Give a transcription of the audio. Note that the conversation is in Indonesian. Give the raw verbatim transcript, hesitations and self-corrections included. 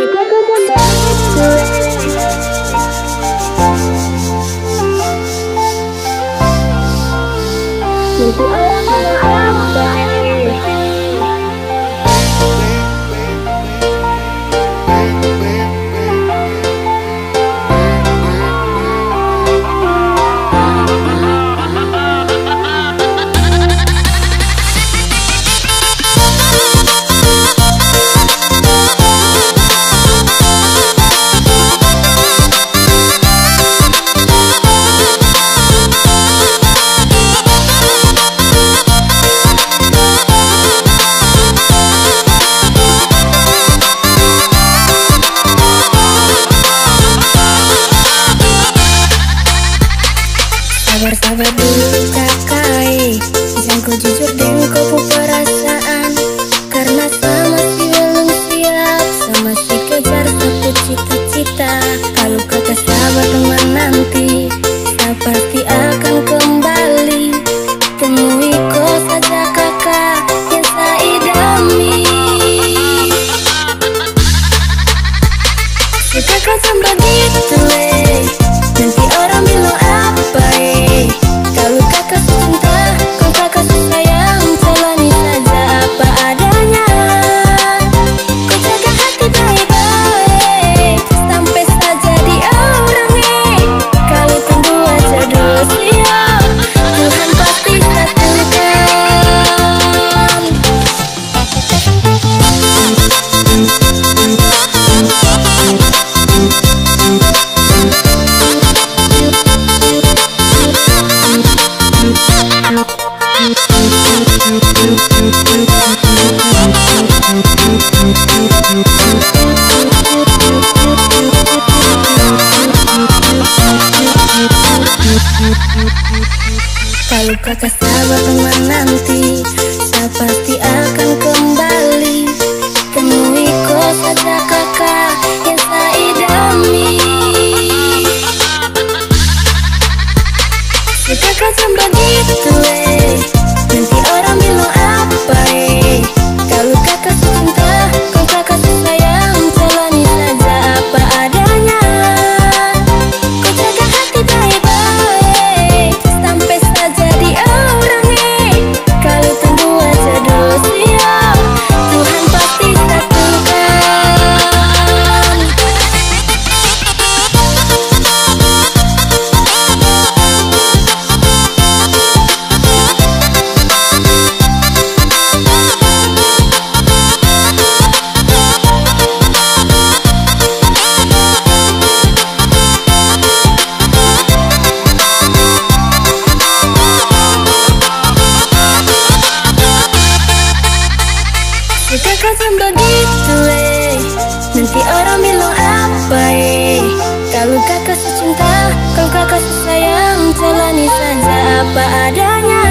Sabar dulu kakai, jangan kau jujur dan kau pu perasaan. Karena sama si belum siap, sama si kejar satu cita-cita. Kalau kakak sabar teman nanti, saya pasti akan kembali. Temui kau saja kakak yang saya idami. Si kakak sampai gitu eh, nanti orang bilang apa eh. Kalau kakak cinta, kalau kakak sayang, jalani saja apa adanya. Kau jaga hati baik-baik, sampai saja di orang eh. Kalau tunggu aja dosia, Tuhan pasti satukan. Kalau kakak sabar teman nanti, saya pasti akan kembali. Temui kau saja kakak yang saya idami. Si kakak sampai gitu eh, nanti orang bilang apa eh. Kalau kakak cinta, kalau kakak sayang, jalani saja apa adanya. Kau jaga hati baik-baik, sampai saja di orang eh. Kalau tunggu aja dosia, Tuhan pasti satukan. Si kakak sampai gitu eh, nanti orang bilang apa eh. Kalau kakak cinta, kalau kakak sayang, jalani saja apa adanya.